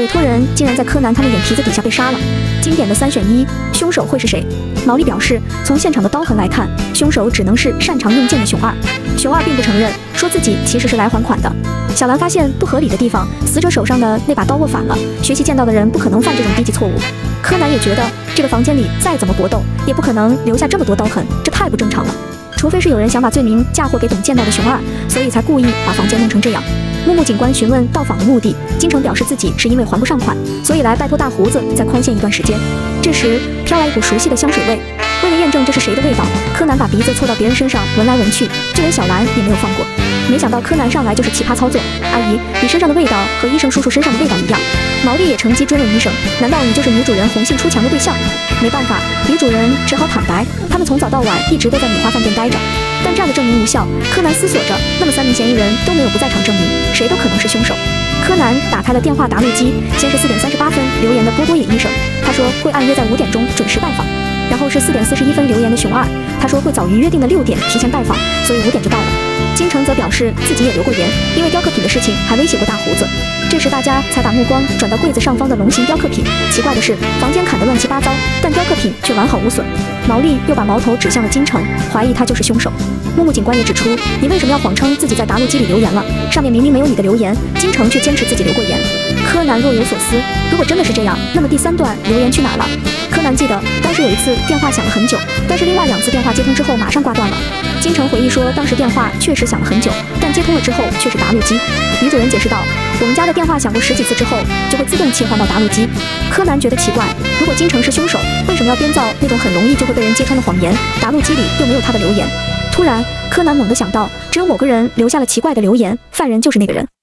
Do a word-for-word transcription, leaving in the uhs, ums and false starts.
委托人竟然在柯南他们眼皮子底下被杀了。经典的三选一，凶手会是谁？毛利表示，从现场的刀痕来看，凶手只能是擅长用剑的熊二。熊二并不承认，说自己其实是来还款的。小兰发现不合理的地方，死者手上的那把刀握反了，学习剑道的人不可能犯这种低级错误。柯南也觉得，这个房间里再怎么搏斗，也不可能留下这么多刀痕，这太不正常了。除非是有人想把罪名嫁祸给懂剑道的熊二，所以才故意把房间弄成这样。木木警官询问到访的目的，金城表示自己是因为还不上款，所以来拜托大胡子再宽限一段时间。这时飘来一股熟悉的香水味，为了验证这是谁的味道，柯南把鼻子凑到别人身上闻来闻去，就连小兰也没有放过。没想到柯南上来就是奇葩操作，阿姨，你身上的味道和医生叔叔身上的味道一样。毛利也乘机追问医生，难道你就是女主人红杏出墙的对象？没办法，女主人只好坦白，他们从早到晚一直都在米花饭店待着。但这样的证明无效，柯南思索着，那么三名嫌疑人都没有不在场证明，谁都可能是凶手。柯南打开了电话答录机，先是四点三十八分留言的波多野医生，他说会按约在五点钟准时拜访。然后是四点四十一分留言的熊二，他说会早于约定的六点提前拜访，所以五点就到了。金城则表示自己也留过言，因为雕刻品的事情还威胁过大胡子。这时大家才把目光转到柜子上方的龙形雕刻品，奇怪的是房间砍得乱七八糟，但雕刻品却完好无损。毛利又把矛头指向了金城，怀疑他就是凶手。木木警官也指出，你为什么要谎称自己在答录机里留言了？上面明明没有你的留言，金城却坚持自己留过言。柯南若有所思，如果真的是这样，那么第三段留言去哪了？柯南记得当时有一次电话响了很久，但是另外两次电话接通之后马上挂断了。金城回忆说，当时电话确实响了很久，但接通了之后却是答录机。女主人解释道，我们家的电话响过十几次之后就会自动切换到答录机。柯南觉得奇怪，如果金城是凶手，为什么要编造那种很容易就会被人揭穿的谎言？答录机里又没有他的留言。突然柯南猛地想到，只有某个人留下了奇怪的留言，犯人就是那个人。